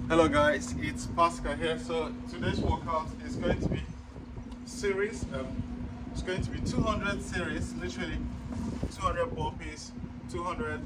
Hello guys, it's Pascal here. So today's workout is going to be series. It's going to be 200 series, literally 200 burpees, 200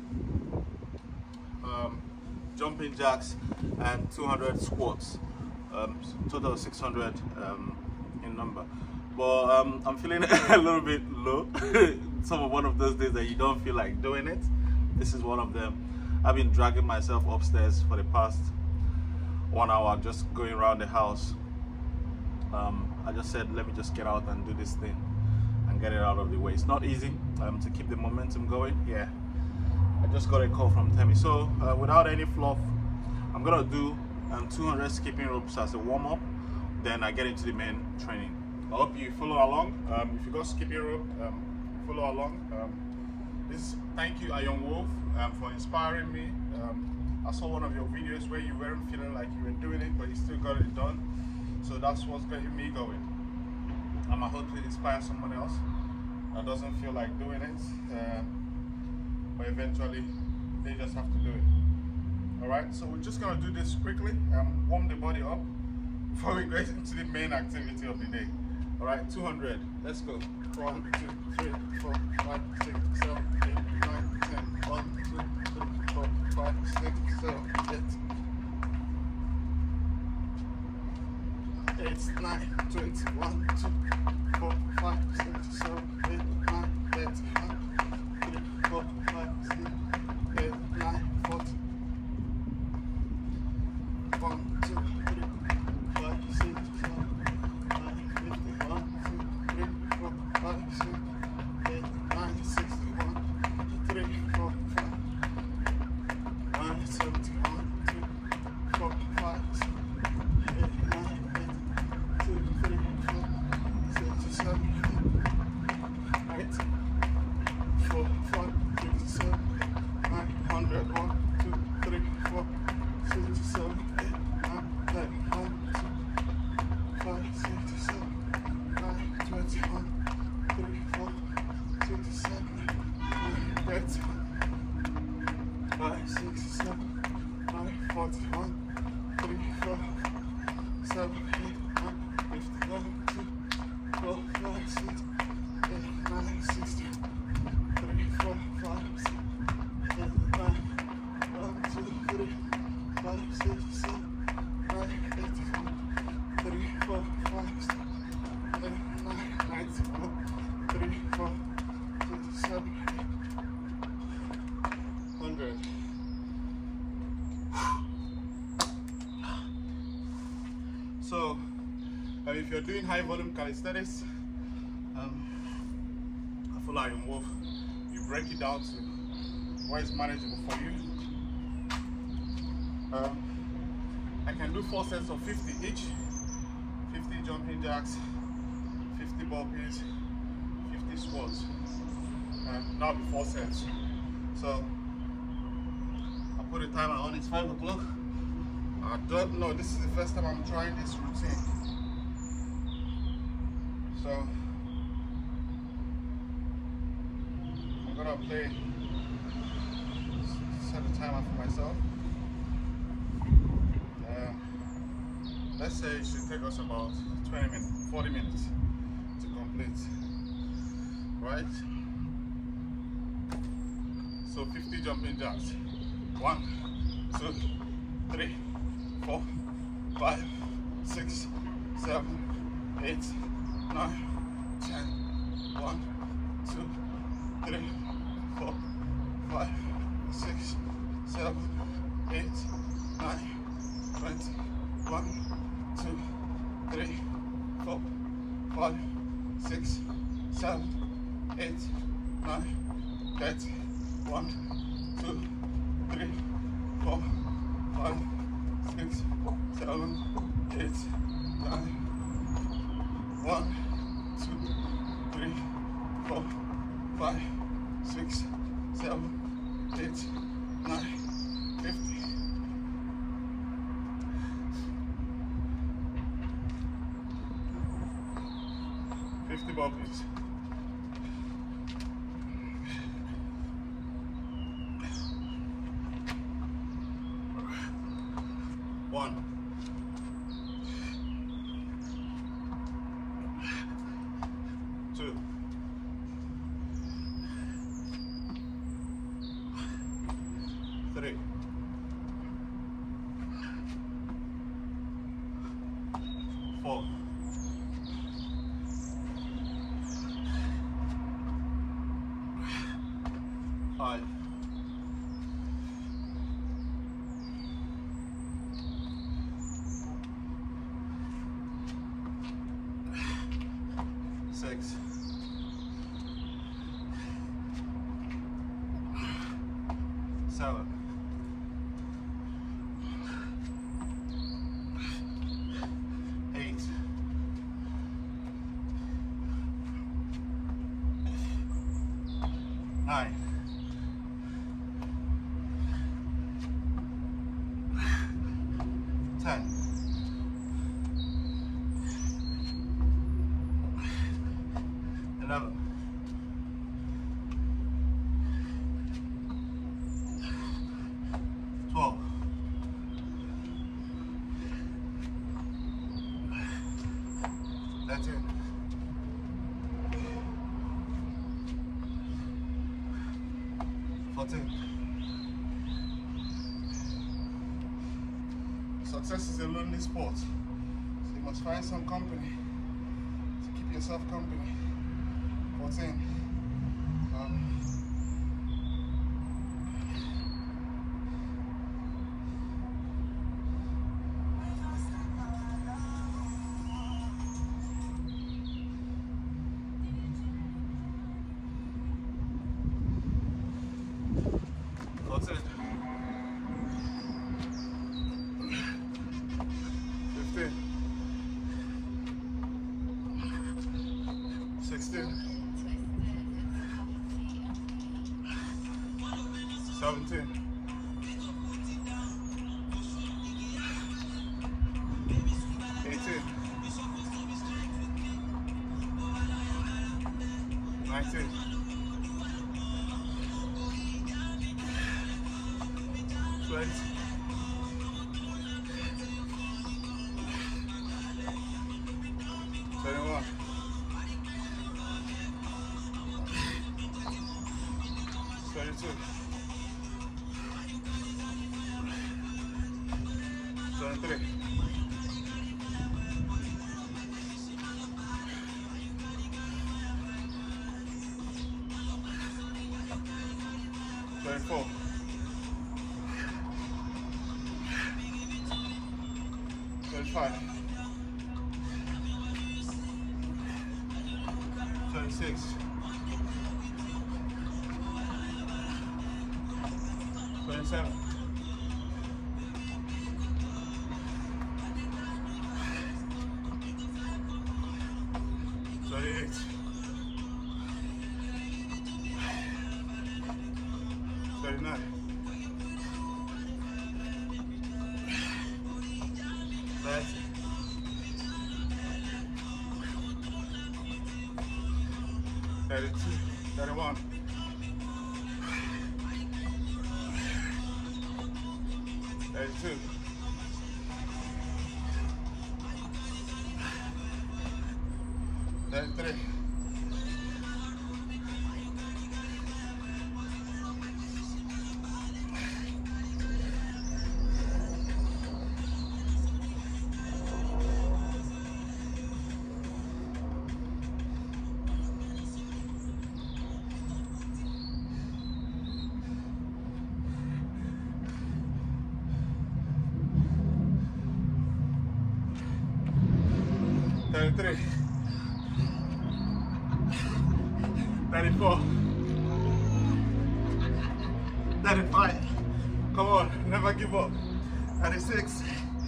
jumping jacks, and 200 squats. Total 600 in number. But I'm feeling a little bit low. One of those days that you don't feel like doing it. This is one of them. I've been dragging myself upstairs for the past 1 hour, just going around the house. I just said, let me just get out and do this thing and get it out of the way. It's not easy to keep the momentum going. Yeah, I just got a call from Temi. So without any fluff, I'm gonna do 200 skipping ropes as a warm-up, then I get into the main training. I hope you follow along. If you got skipping rope, follow along. Thank you Iron Wolf for inspiring me. I saw one of your videos where you weren't feeling like you were doing it, but you still got it done. So that's what's getting me going. I hope to inspire someone else that doesn't feel like doing it, but eventually they just have to do it. Alright, so we're just gonna do this quickly, warm the body up before we get into the main activity of the day. Alright, 200, let's go. 1, 2, 3, 4, 5, 6, 7, 8, 9, 10. 1, 2, 3, 4, 5, 6, 7, 8. 8, 9, 20, 1, 2, 4, 5, 6, 7, 8, 9, 10, 3, 4, 5, 6, 8, 9, 40. 1, 2, 3, 5, 6, 7, 9, 50. 1, 2, 3, 4, 5, 6, 8, 9, 60. 1, 3, 4, 5, 9, 70. 1, 2, 4, 5, 6, 8, 9, 8, 2, 3, 4, 6, 7, 8, 4, 5, 6, 7, 900. 1, 2, 3, 4, 6, 7, 8, 9, 10. 1, 2, 5, 6, 7, 9, 20. 1, 3, 4, 6, 7, 9, 30. 5, 6, 7, 9, 40. 1, 3, 4, 7, 8, 9, 50. 1, 2, 4, 5, 6, 8, 9, 60. 3, 4, 5, 6, 8, 9. 1, 2, 3, 5, 6, 7, 9, 8. 3, 4, 5, 6, 8, 9, 90. 1, 3, 4, 6, 7, 8, 100. So, if you're doing high volume calisthenics, I follow Iron Wolf. You break it down to what is manageable for you. I can do 4 sets of 50 each. 50 jumping jacks, 50 burpees, 50 squats. That'll be 4 sets. So I put a timer on. It's 5 o'clock. I don't know. This is the first time I'm trying this routine. So I'm gonna set a timer for myself. Let's say it should take us about 20 minutes, 40 minutes to complete, right? So 50 jumping jacks. 1, 2, 3, 4, 5, 6, 7, 8, 9, 10. 1, 2, 3, 4, 5, 6, 7, 8, 9, 20. 1, 2, 3, 4, 5, 6, 7, 8, 9, 30. 1, 2, 3, 4, 5, 6, 7, 8, 9. 1, 2, 3, 4, 5, 6, 7, 8, 9, 50. 50 burpees. 1, 2, 3, 4, 5, 6, 7, 8, 9, 10, 11, 12, 13, 14. Success is a lonely sport, so you must find some company to keep yourself company. 14. Seventeen. 18. 19. 20. 21. 22. 23. 24. 25. 26. 27. 28. 39. 30. 32. 31. 32. 33. 33, 34, 35, come on, never give up, 36,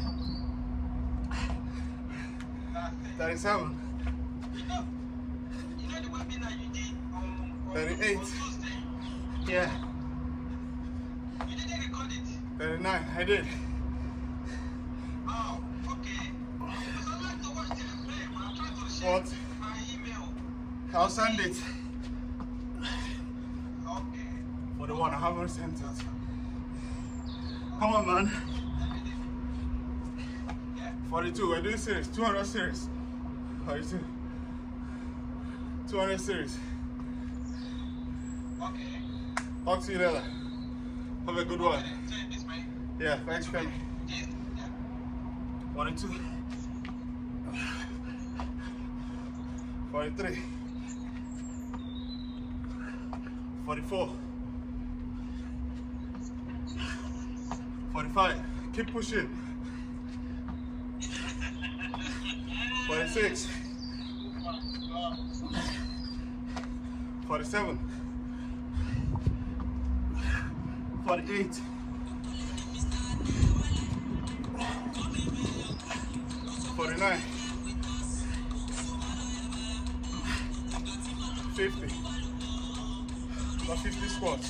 37, 38, yeah, 39, I did. What? I'll send it. For the one I haven't sent it. Come on, man. 42, we're doing series, 200 series. 42. 200 series. Okay. Talk to you later. Have a good one. Yeah, thanks, Femi. 42. 43. 44. 45. Keep pushing. 46. 47. 48. 49. 50. About 50 squats.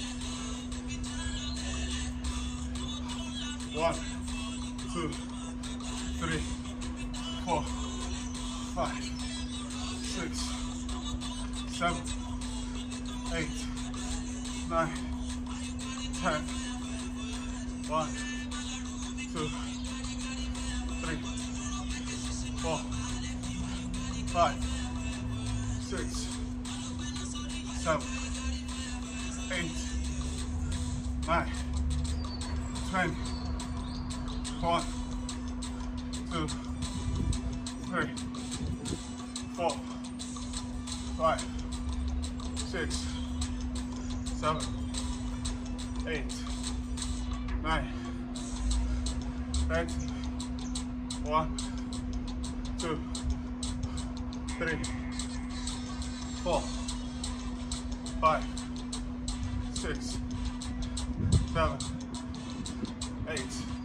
1, 2, 3, 4, 5, 6, 7, 8, 9, 10. 1, 2, 3, 4, 5, 6, 7, 8, 9, 10. 1, 2, 3, 4, 5, 6, 7, 8, 9, 10. 1, 2, 3, 4, 5, 6, 7, 8,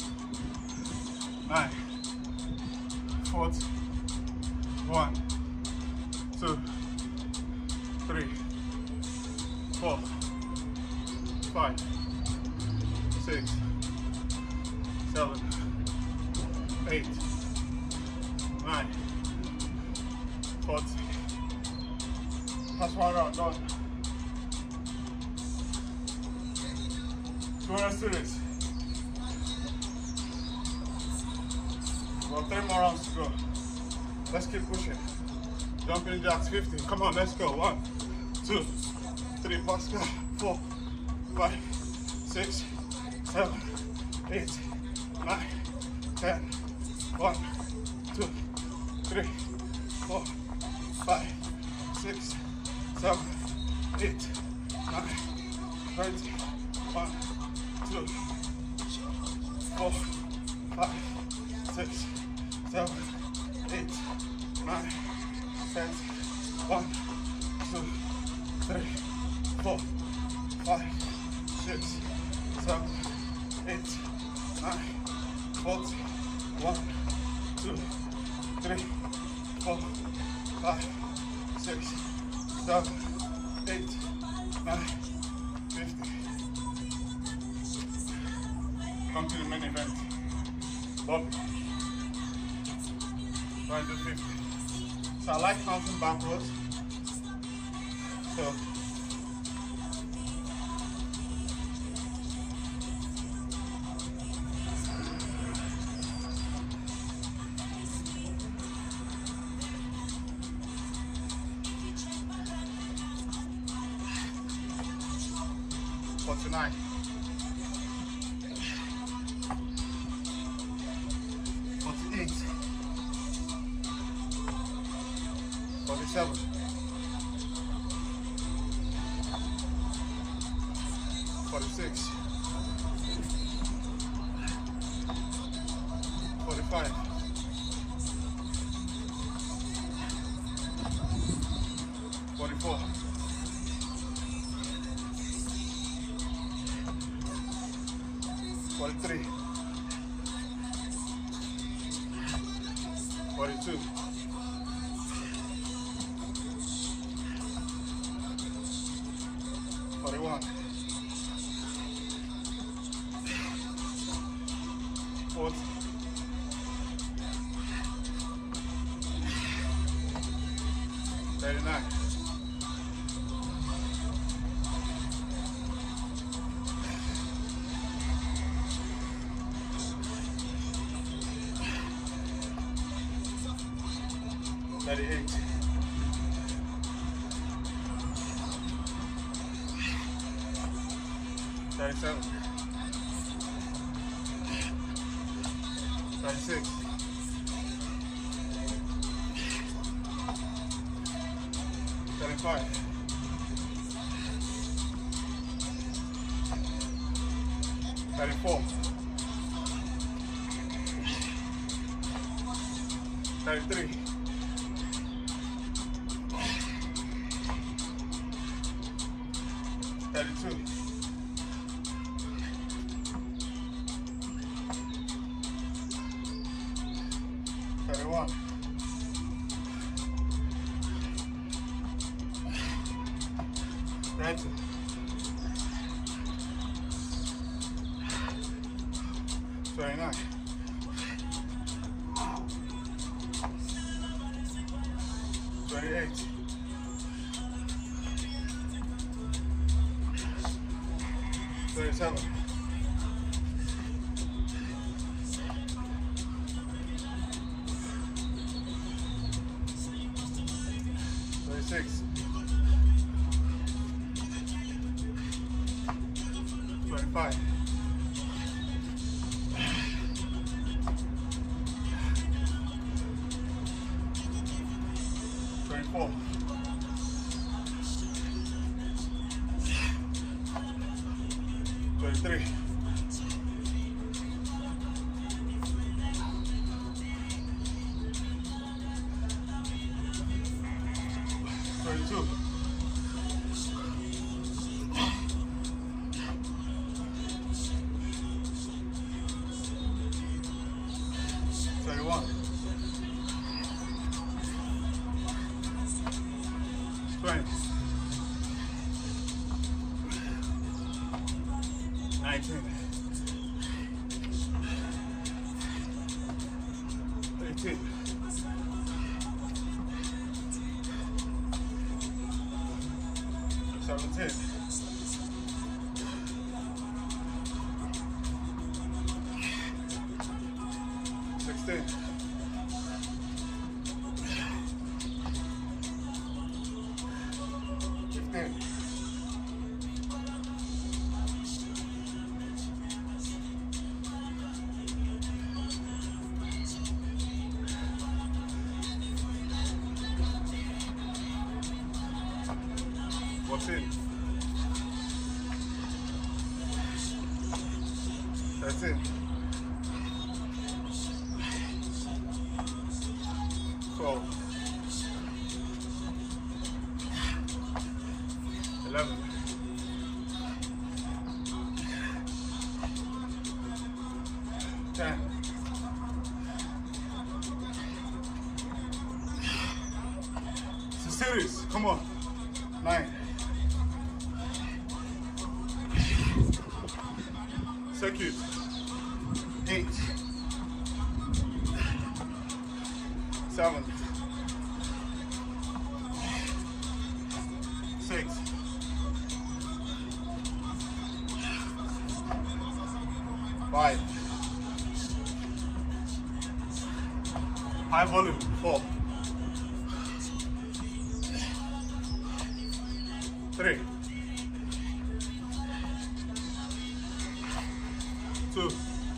9, 40, 1, 2, 3, 4, 5, 6, 7, 8, 9, 40. That's one round done. 200 series. Well, 3 more rounds to go. Let's keep pushing. Jumping jacks 15. Come on, let's go. 1, 2, 3, Pascal. 4, 5, 6, 7, 8, 9, 10. 1, 2, 3, 4, 5, 6, 7, 8, 9, 20. 1, 2, 4, 5, 6, 7, 8, 9, 10. 1, 2, 3, 4, 5, 6, 7, 8, 9, 40. 1, 2, 3, 4, 5, 6, 7, 8, 9, 50. Come to the main event. Bobby. Try and do 50. So I like counting backwards. So 49. 48. 47. 46. 45. 44. 43. 42. 41. 40. 39. 40. 38. 37. 36. 35. 34. 33. 32. 31. 30. 29. 28. 37. 36. 25. 24. 23. 22. 21. 20. 19. 18. 17. 16. 15. 14. 13. 12. 11. 10. it's serious. Come on. 9. Second. 8. 7. 6. 5. High volume. 4. 3. 2.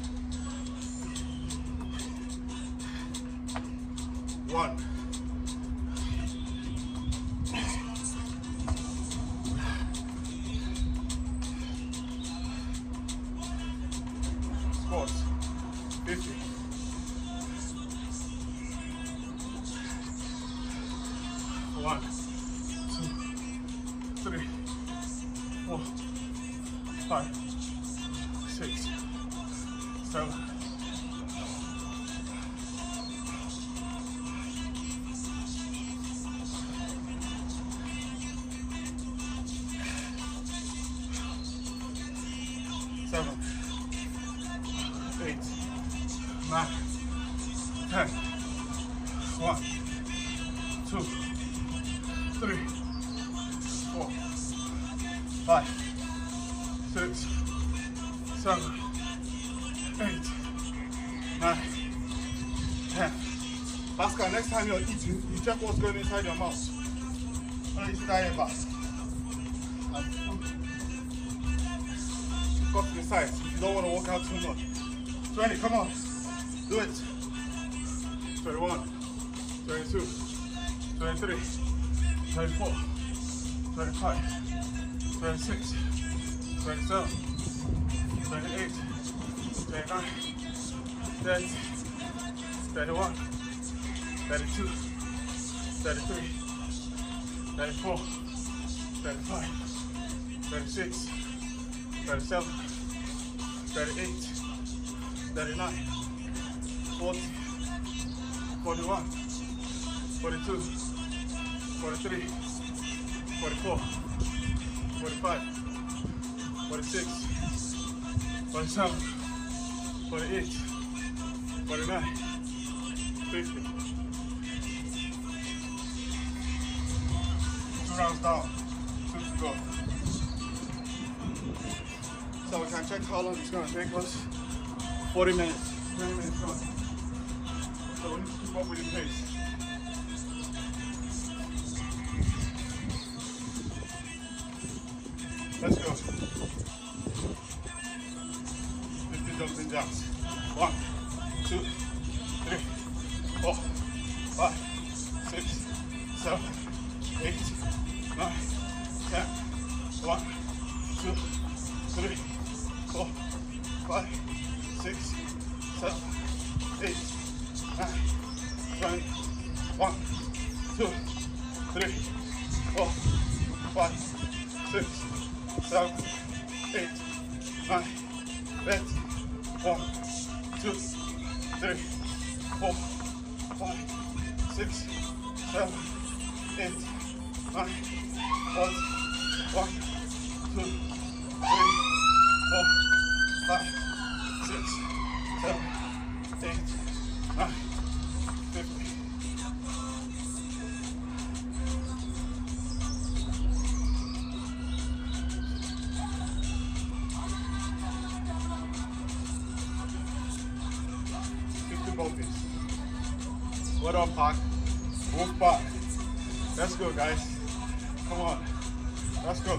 1. Squats. 50. 1, 2, 3, 4, 5, 6, 7. 7, 8, 9, 10. 1, 2, 3, 4, 5, 6, 7, 8, 9, 10. Back. Pascal, next time you're eating, you check what's going inside your mouth. Don't eat that fast. Go to the side. You don't want to walk out too much. 20, come on. Do it. 21, 22, 23, 24, 25, 26, 27, 28, 29, 30, 31, 32, 33, 34, 35, 36, 37, 38, 39, 40, 41, 42, 43, 44, 45, 46, 47, 48, 49, 50. 2 rounds down, 2 to go. So we can check how long it's going to take us. 40 minutes, 20 minutes gone. So we need to keep up with the pace. Let's go. 50 jumping jacks. 1, 2, 3, 4, 5, 6, 7, 8, 9, 10. 1, 2, 3, 4, 5, 6, 7, 8, 9, 20. 1, 2, 3, 4, 5, 6, 7, 8, 9, 10. 1, 2, 3, 4, 5, 6, 7, 8, 9, 1, 2, 3, 4, 5, 6, 7, 8, 9, 50. Burpees. What up, Pac? Wolf Pac. Let's go, guys. Come on. Let's go.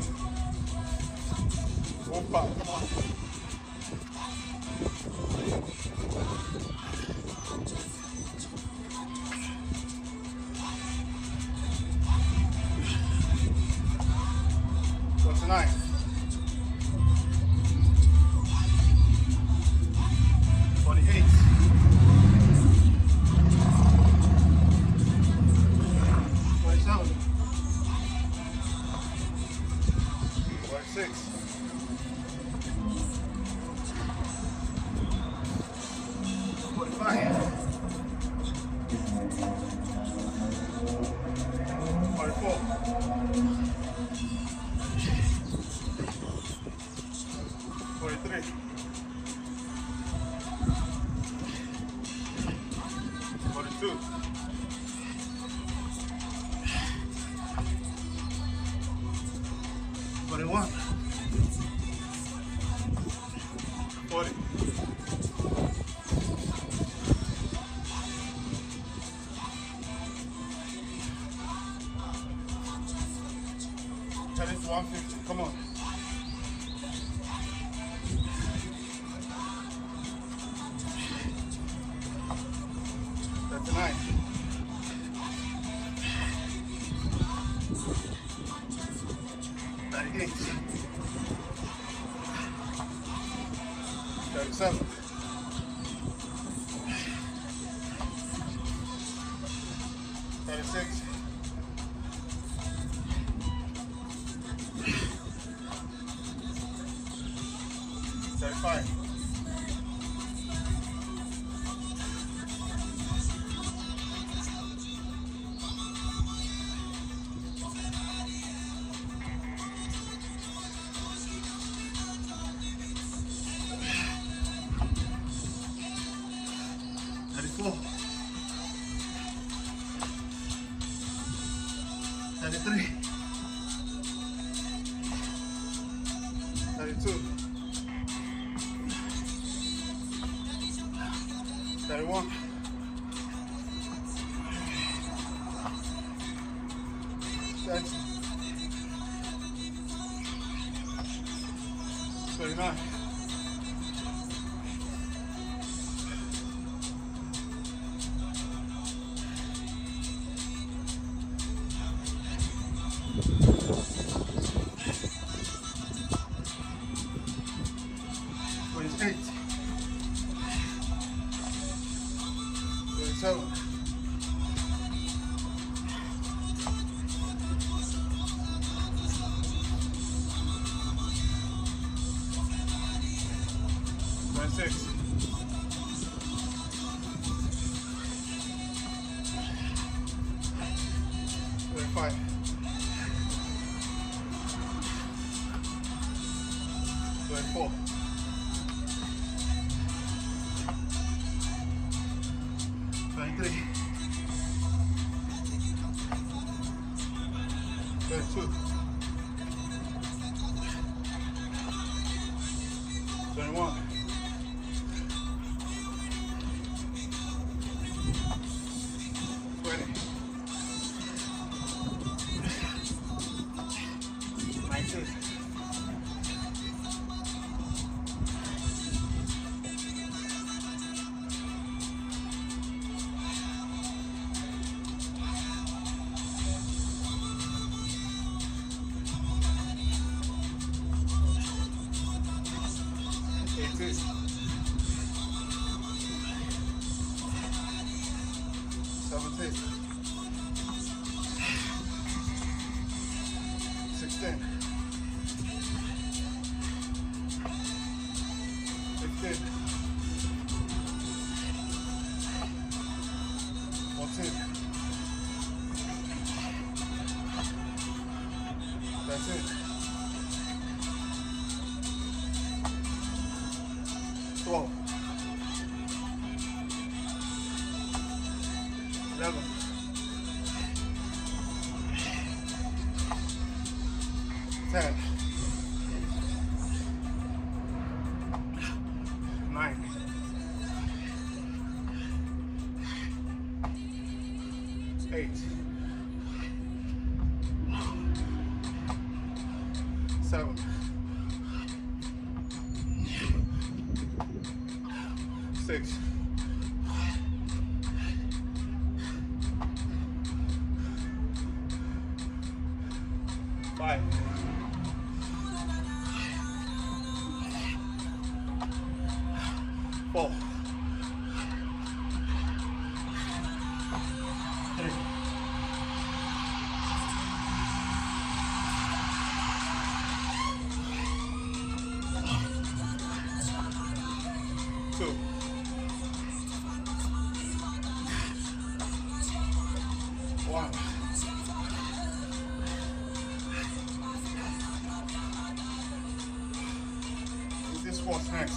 Wolf Pac, come on. So tonight, 28. 46, 45, 44, 43, 42, 41, 40, 150, come on. 39, 38, 37, 36, 35, 34, 33, 32, 31, 30. 29. 28. 27. 26. 25. 24. 23. 32. 21. 20. 19. 18. 17. 16. 15. 14. 13. 12. 11. 10. 9. 8. 7. 6. 5. 4. 3. 2. 1. Do this squats next.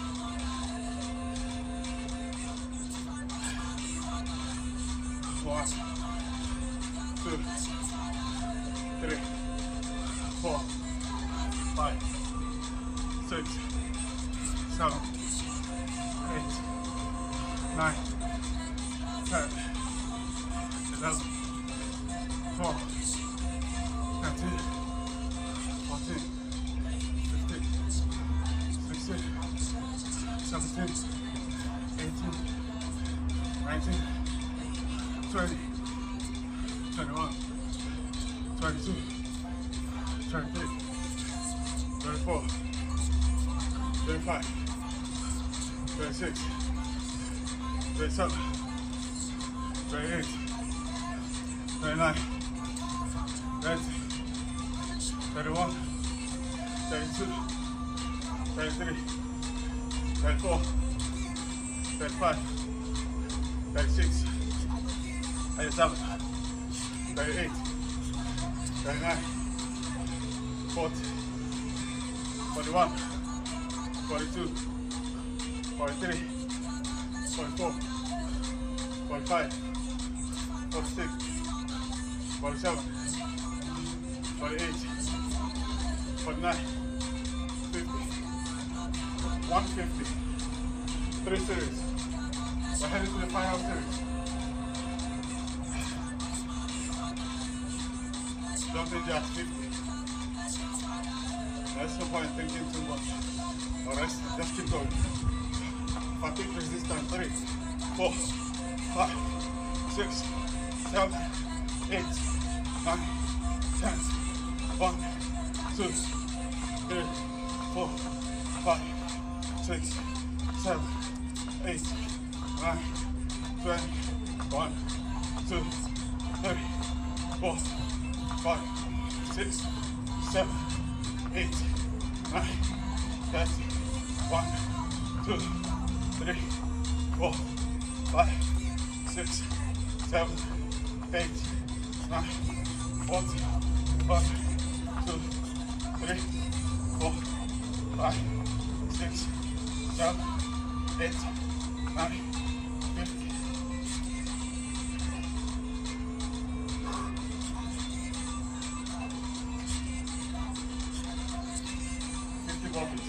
1, 2, 3, 4, 5, 6, 7, 8, 9, 10, 11, 12, 13, 14, 15, 16, 17, 18, 19, 20, 21, 22, 23, 24, 25, 26, 27, 28, 29, 30, 31, 32, 33, 34, 35, 36, 37, 38, 39, 40, 41, 42, 43, 44, 45, 46, 47, 48, 49, 50, 150, 3 series. We're heading to the final series. Jumping jacks 50. There's no point thinking too much. Or rest, just keep going. Fatigue resistance 3, 4, 5, 6, 7, 8, 9, 10. 1, 2, 3, 4, 5, 6, 7, 8, 9, 20. 1, 2, 3, 4, 5, 6, 7, 8, 9, 10. 1, 2, 3, 4, 5, 6, 7, 8, 9, 1, 2, 3, 4, 5, 6, 7, 8, 9, 50. 50 burpees.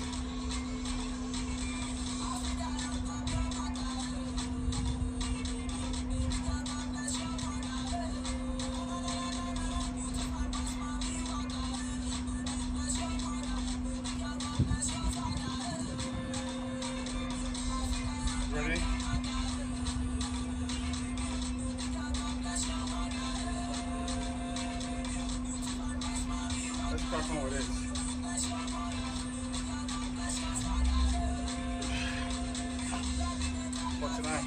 Ready? Let's crack on with this. 49.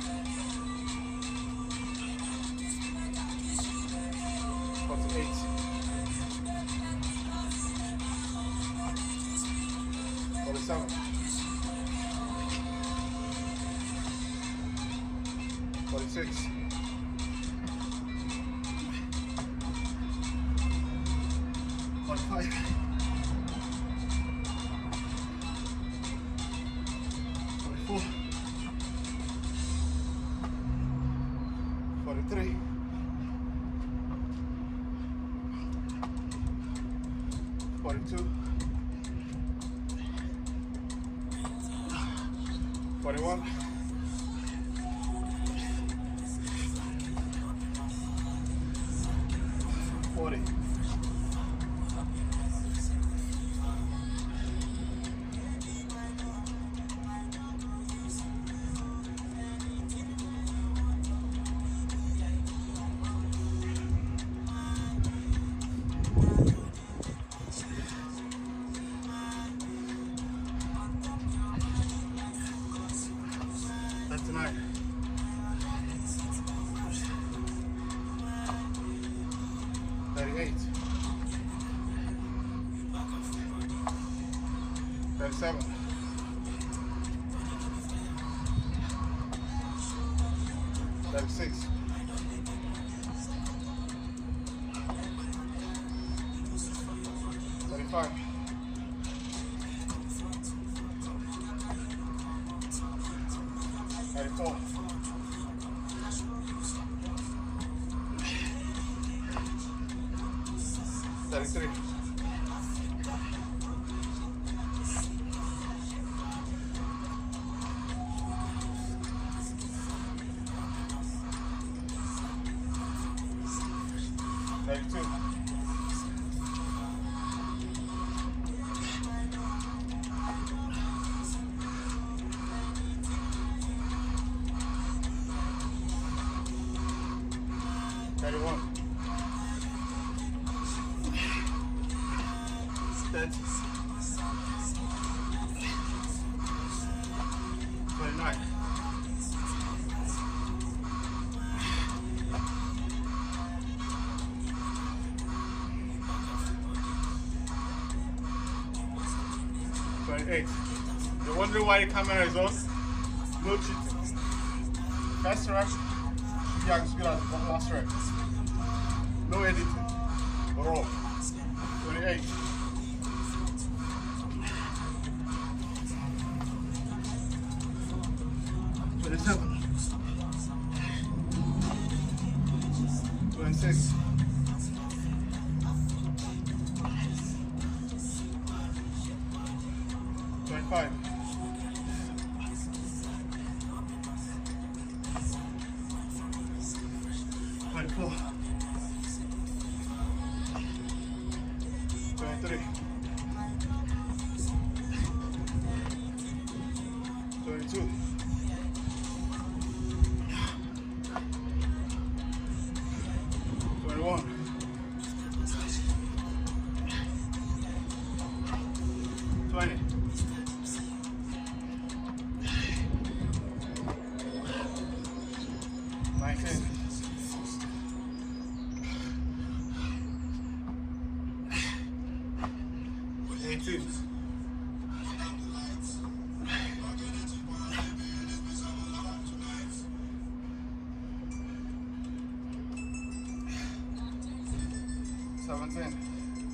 48. 47. 46. 45. 44. 43. 42. 41. 40. 39. 38. 37. 36. 35. 34. 33. 32. 31. 30. 29. 28. You're wondering why the camera is on? No cheating. First rep, yeah, as good as the last rep. No editing. Raw. 28. 27. 26. 25. 24. 23. 22. 21. 20. 19. 18. 17.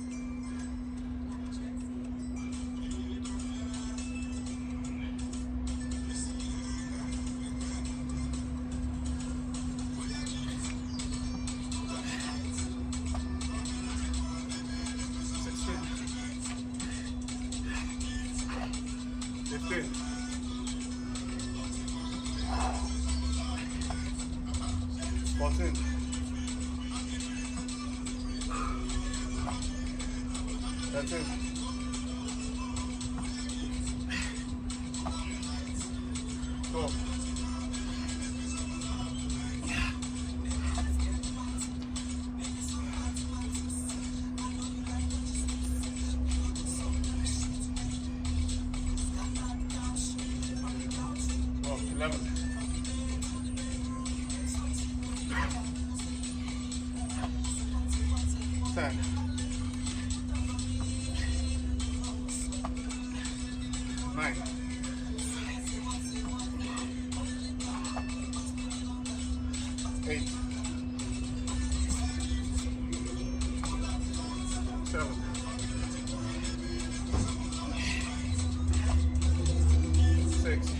15. 14. 13. 12. 11. 10. 9. 8. 7. 6.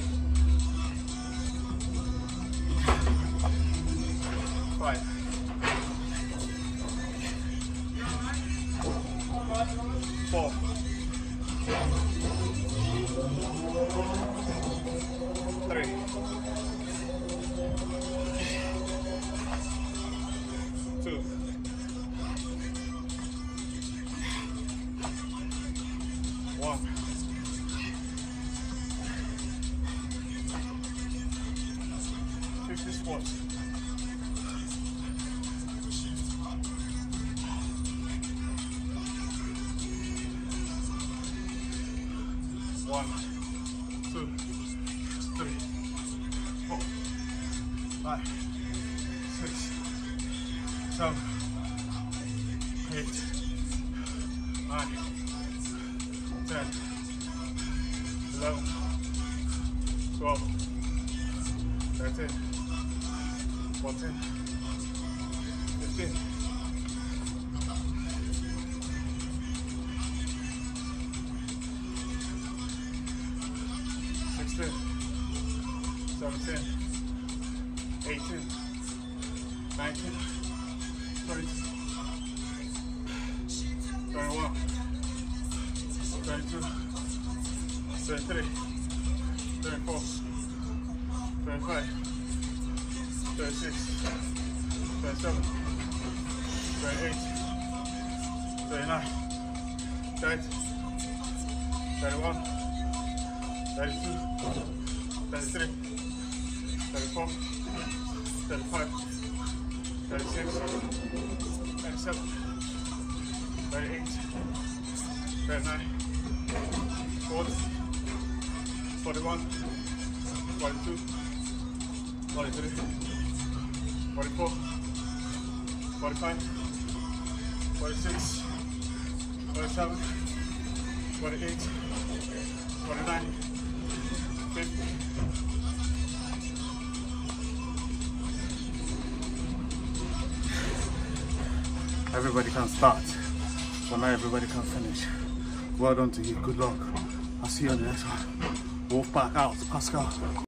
5. 4. 3. 2. 1. 50 squats. 1, 2, 3, 4, 5, 6, 7, 8, 9, 10, 11, 12, 13, 14, 15, 16, 17, 18, 19, 20, 21, 22, 23, 24, 25, 26, 27, 28, 29, 30, 31, 32, 33, 34, 35, 36, 37, 38, 39, 40, 41, 42, 43, 44, 45, 46, 47, 48, 49, 50. Everybody can start, but not everybody can finish. Well done to you. Good luck. I'll see you on the next one. Wolfpack out. Pascal.